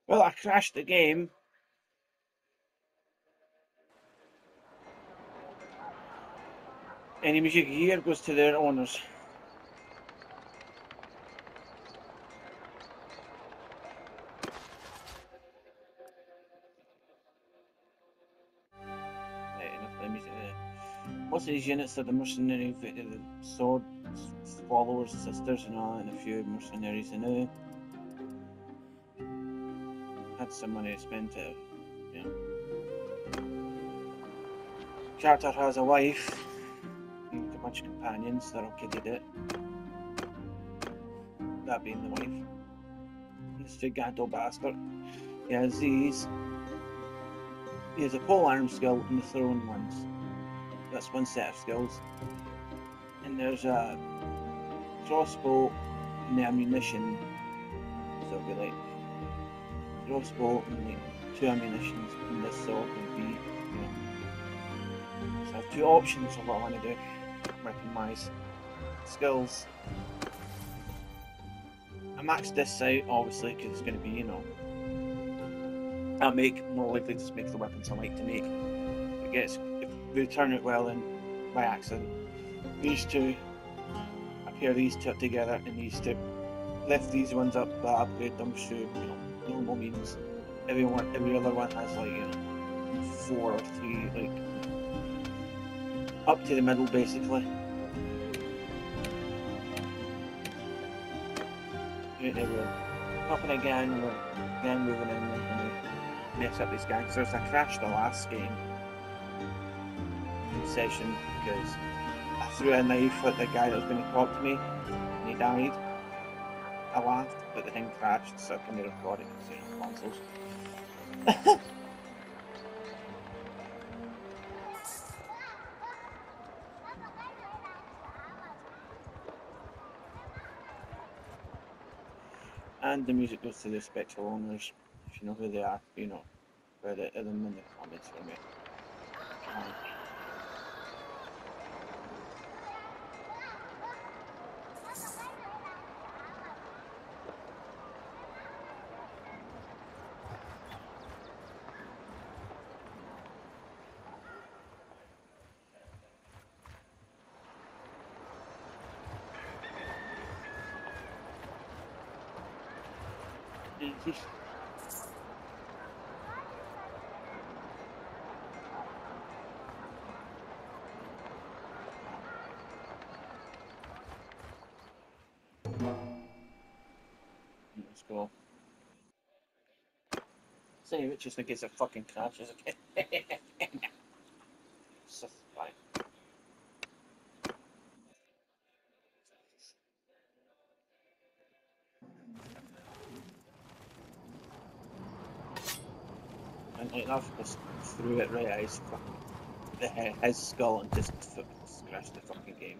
Well, I crashed the game. Any music here goes to their owners. Right, enough of the music there. Most of these units are the mercenary, the sword followers, sisters, and all, and a few mercenaries. I know had some money to spend to, you know. Character has a wife and a bunch of companions that are okay to it. That being the wife. This Giganto bastard. He has these. He has a pole arm skill and the throwing ones. That's one set of skills. And there's a crossbow and the ammunition. So it'll be like crossbow and like 2 ammunitions, and this sword would be, you know. So I have 2 options of what I want to do. Weapon wise. Skills. I maxed this out obviously because it's going to be, you know, I'll make more likely to make the weapons I like to make. If they turn out well and by accident, these two, I pair these two together and these two, lift these ones up, but upgrade them to, you know, normal means. Every other one has like, you know, 4 or 3, like up to the middle basically. Right, there we go. Popping again, we're again moving in and mess up these gangsters. I crashed the last game session because I threw a knife at the guy that was going to talk to me and he died. I laughed, but the thing crashed, so I couldn't record it because, you know, consoles. And the music goes to the spectral owners, if you know who they are, you know, put them in the comments for me. Let's go. Save it just in case it fucking crashes again. So fine. And like that just threw it right at his skull and just crashed the fucking game.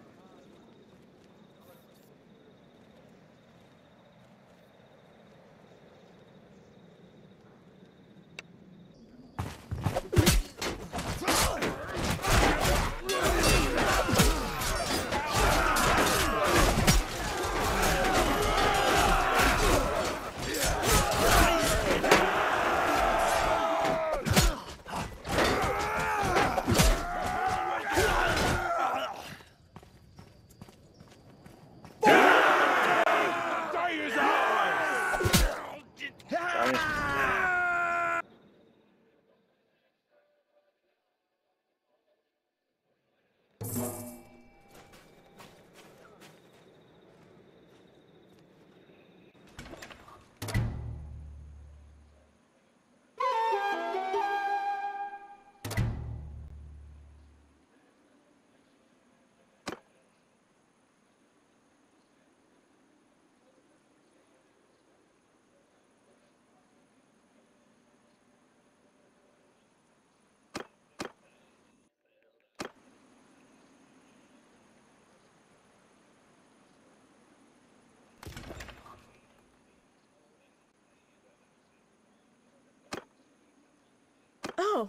Oh.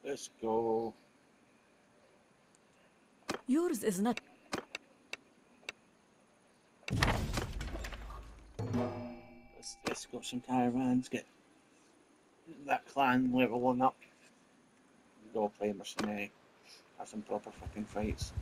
Let's go. Yours is not. Let's go some caravans, get that clan leveling up. Go play mercenary. Have some proper fucking fights.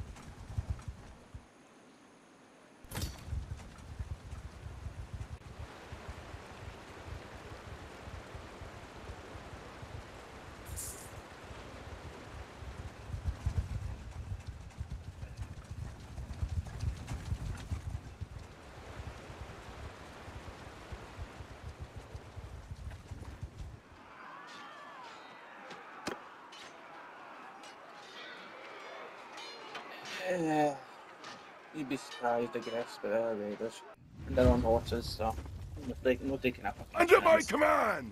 You'd be surprised, I guess, but they're raiders. And they're on horses, so no taking up a Under my command!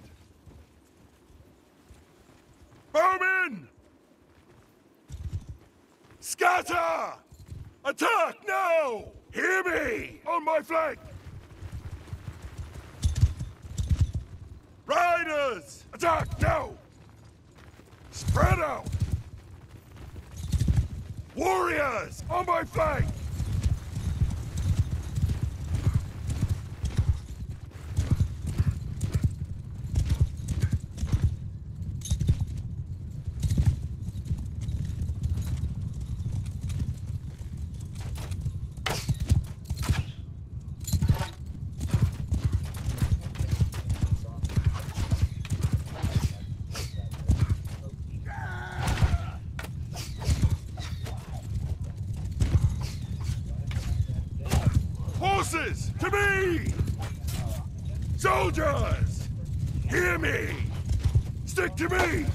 Bowman! Scatter! Attack now! Hear me! On my flank! Riders! Attack now! Spread out! Warriors! On my flank! Horses, to me! Soldiers! Hear me! Stick to me!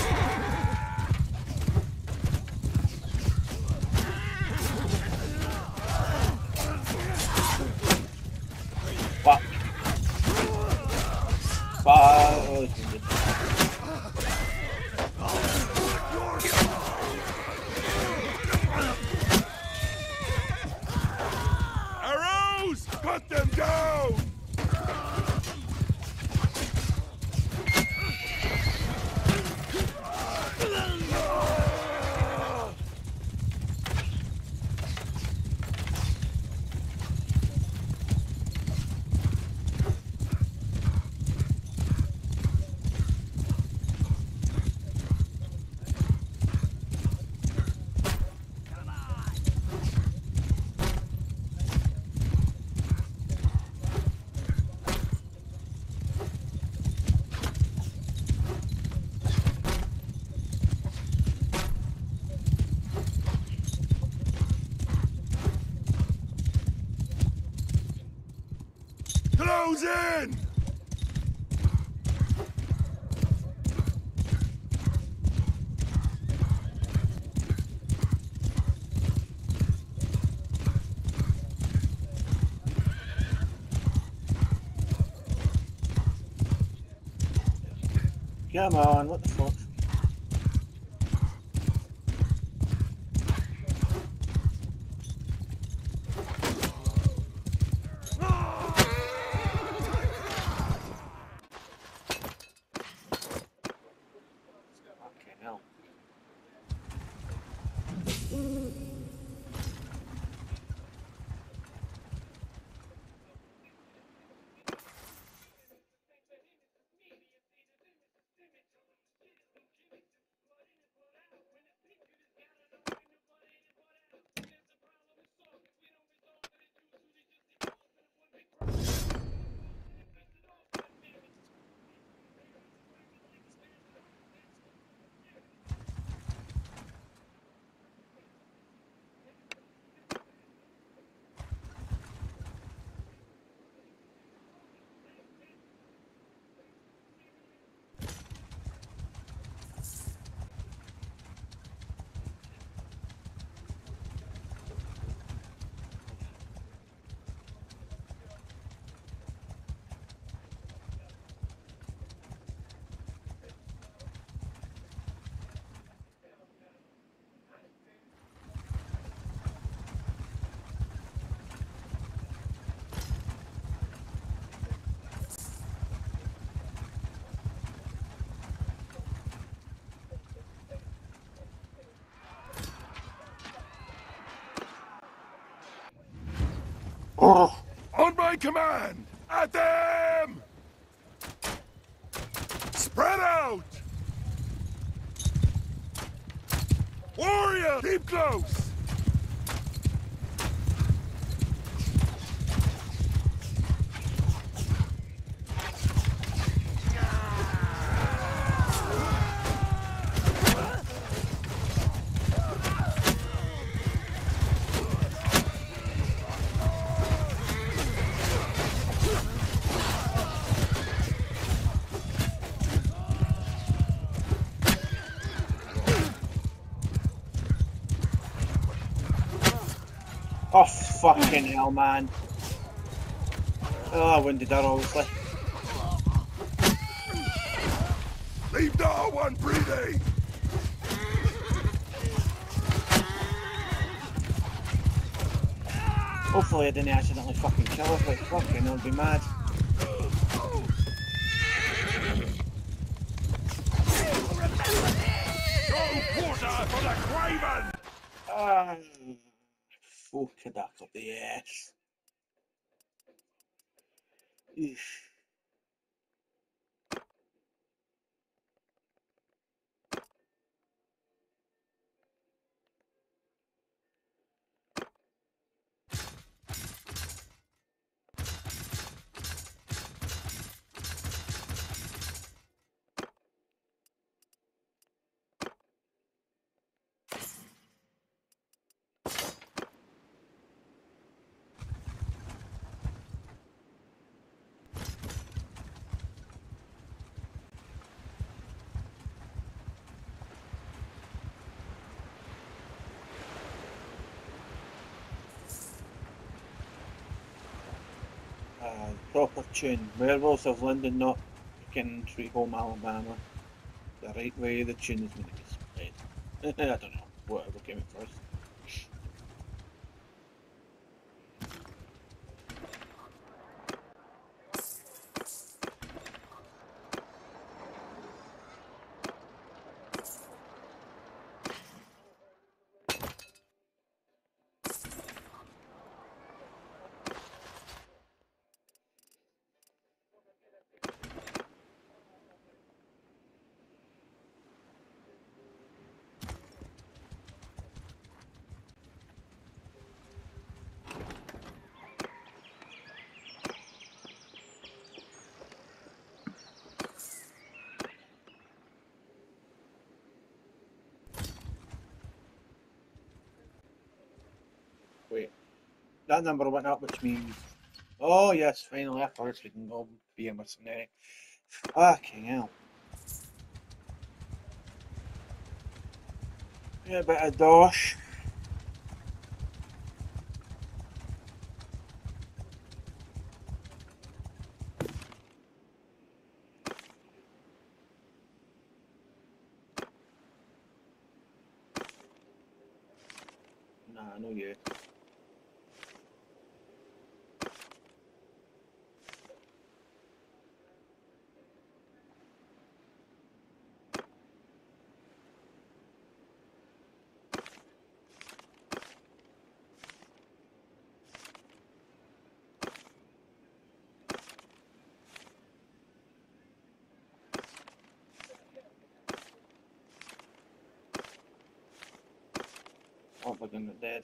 Fuck. Fuck. Arrows! Cut them down! Close in! Come on, what the fuck? Fucking hell. Oh, On my command! At them! Spread out! Warrior! Keep close! oh fucking hell, man. Oh, I wounded her, obviously. Leave no one breathing! Hopefully I didn't accidentally fucking kill her, but fucking I'll be mad. No quarter for the craven! Ah, fucking that up the ass. Eesh. Proper tune. Werewolves of London, not fucking Sweet Home Alabama. The right way the tune is meant to be played. I don't know. Whatever came at first. Wait. That number went up, which means... Oh yes, finally afterwards we can go be a mercenary. Fucking hell. Yeah, a bit of dosh. Nah, no you. Oh, we're gonna dead.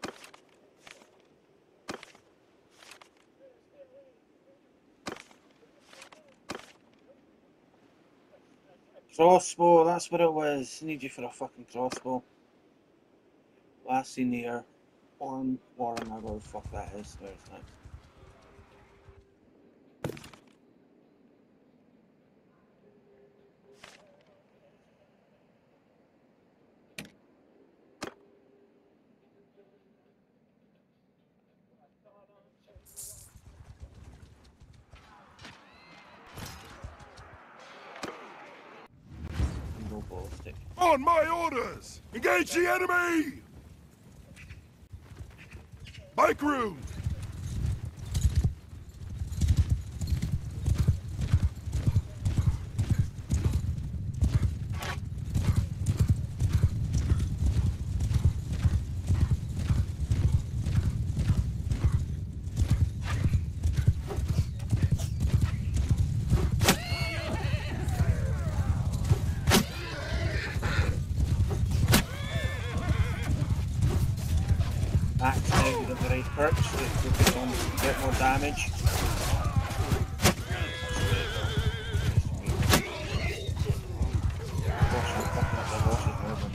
Crossbow, that's what it was. Need you for a fucking crossbow. Last seen here. On Warren, whatever the fuck that is. Where's that? No ballistic. On my orders! Engage the enemy! Bike room! Max now with the right perks to focus on get more damage. Gosh, I'm fucking up the losses more than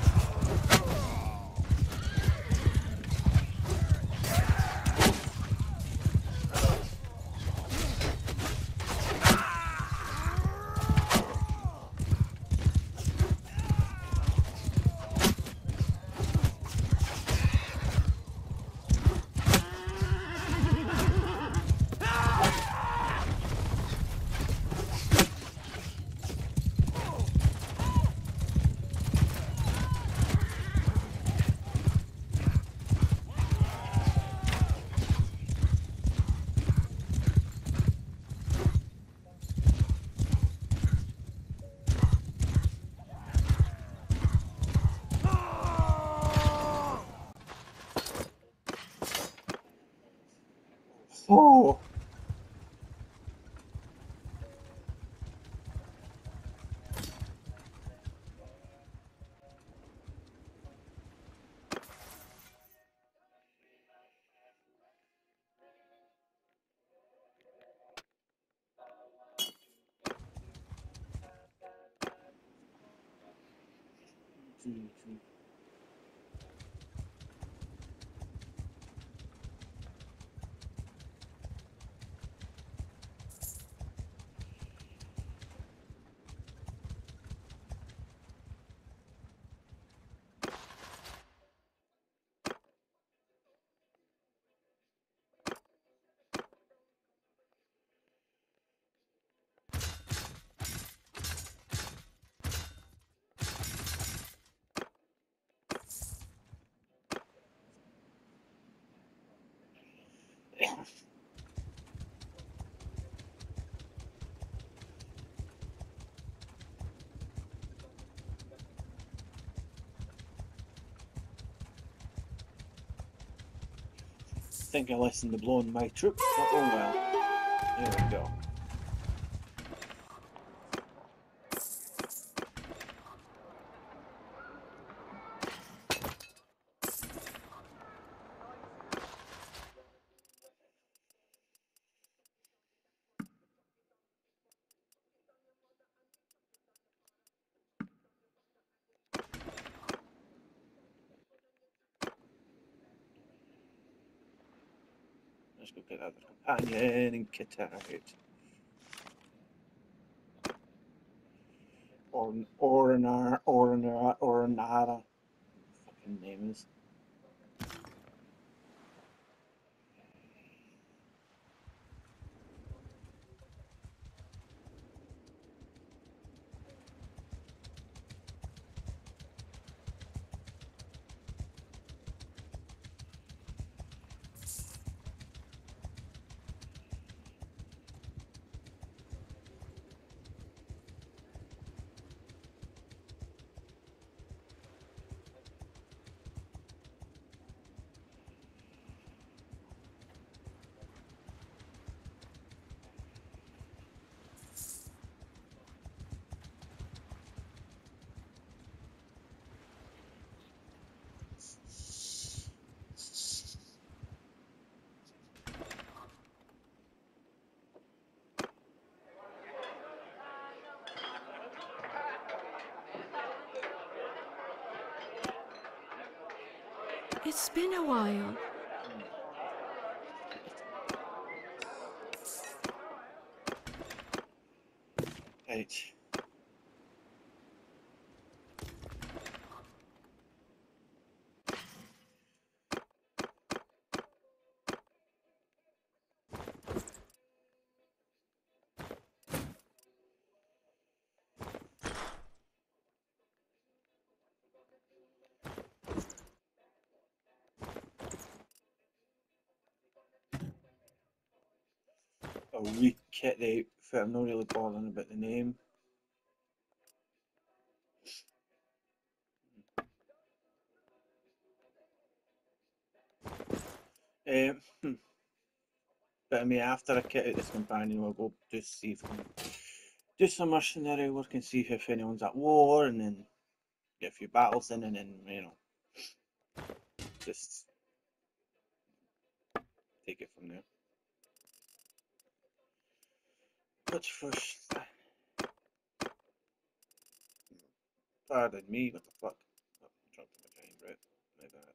oh. I think I listened to blowing my troop, but oh well. There we go. Let's go get that other companion and kit her out. Orinara. Fucking name is. It's been a while. Right. I'll re-kit the outfit. I'm not really bothering about the name. But I mean, after I kit out this companion, we'll go just see if we can do some mercenary work and see if anyone's at war, and then get a few battles in, and then, you know, just take it from there. What's first? Pardon me, what the fuck? Oh, dropped my giant bread. My bad.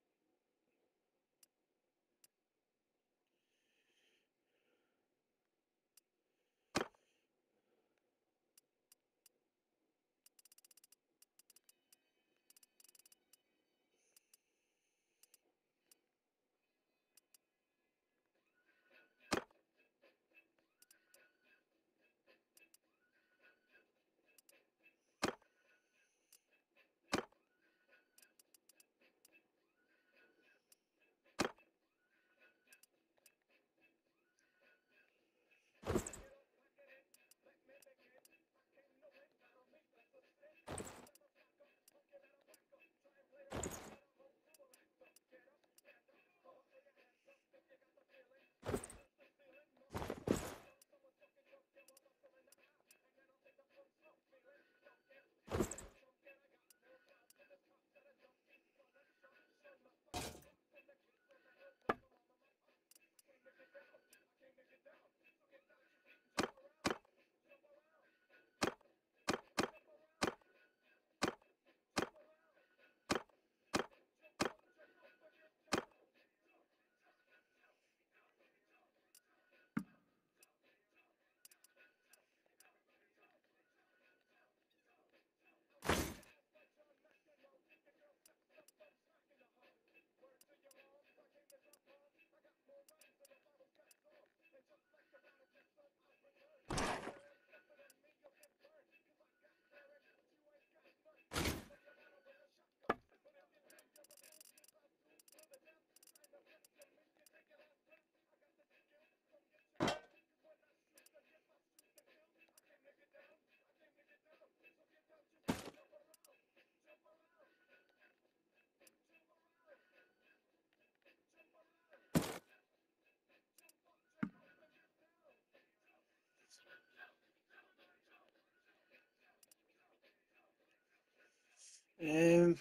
Um,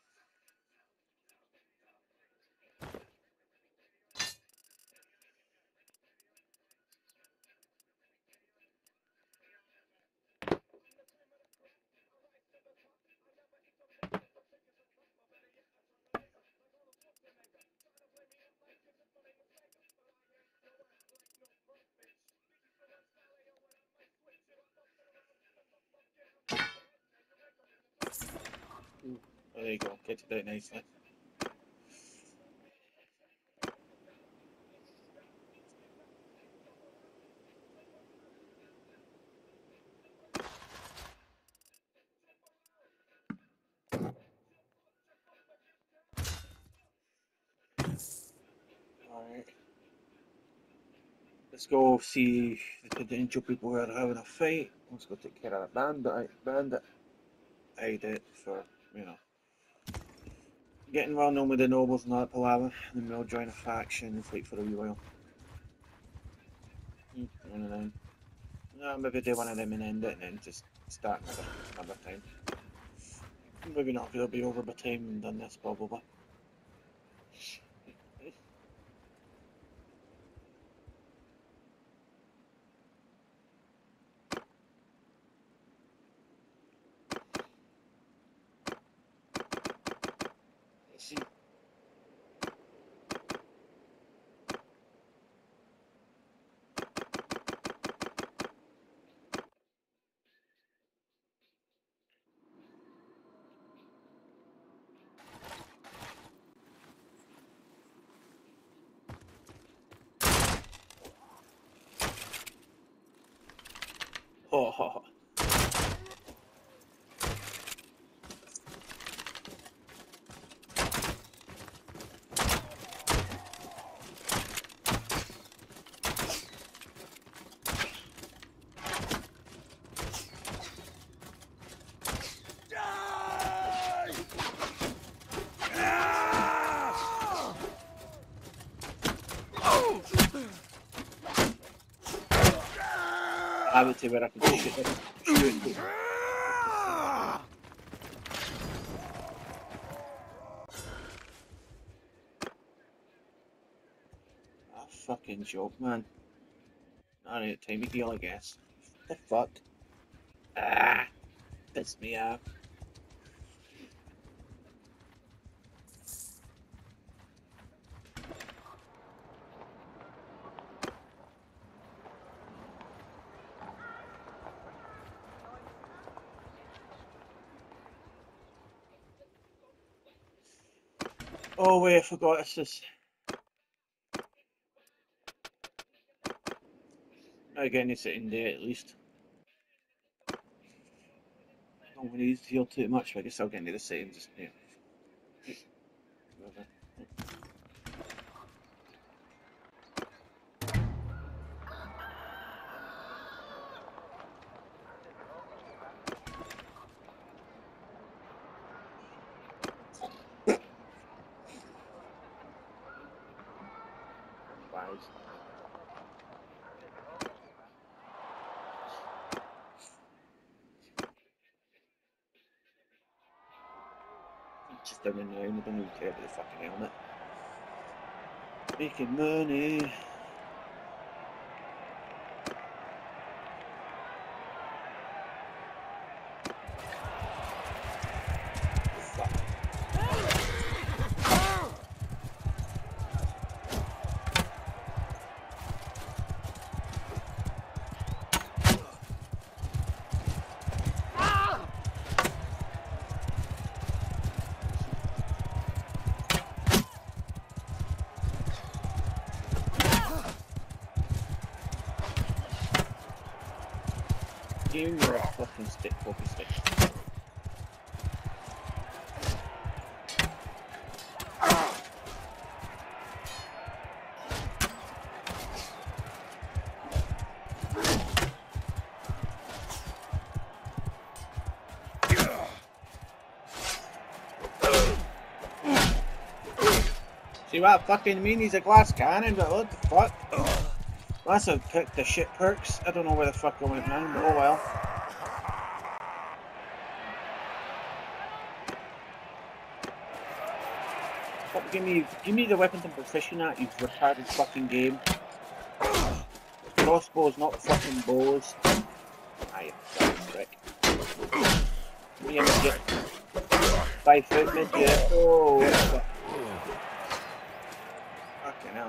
there you go, get it out nicely. Alright. Let's go see the potential people who are having a fight. Let's go take care of that bandit. I did for, you know, getting well known with the nobles and that palaver, and then we'll join a faction and fight for a wee while. One of them. No, maybe do one of them and end it and then just start another time. Maybe not, because it'll be over by the time we've done this probably. Let's see. Ho ho ho. I would say where I can take it. Ah, fucking joke, man. I need a time to heal, I guess. What the fuck? Ah! Pissed me off. Oh wait, I forgot this is... I get any sitting day at least. Don't want to use the heal too much, but I guess I'll get into the settings just now. Just down and down, I don't even care about the fucking helmet. Making money. You're a fucking stick, focus stick. See what I fucking mean? He's a glass cannon, but what the fuck? Unless I've picked the shit perks. I don't know where the fuck I went now, but oh well. Fuck, give me the weapons I'm proficient at, you retarded fucking game. Crossbows, not fucking bows. Ah, you fucking prick. Me and get 5 foot midget. Oh, what the fuck? Fucking hell.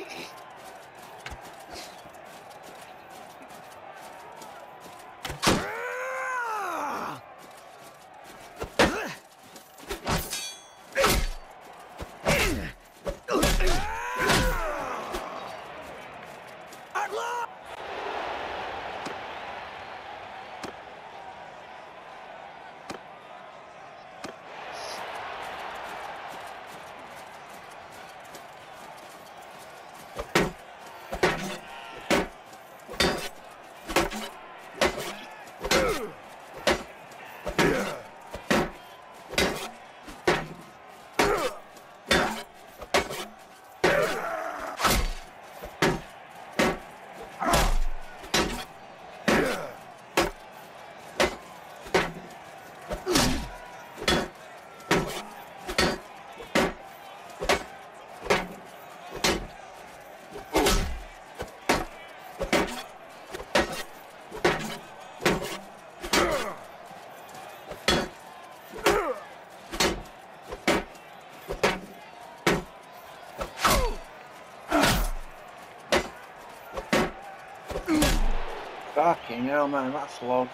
Fucking hell, man, that's log.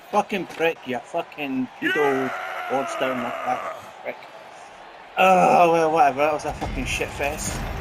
Fucking prick, you fucking pedo lordster prick. Oh, well, whatever, that was a fucking shit fest.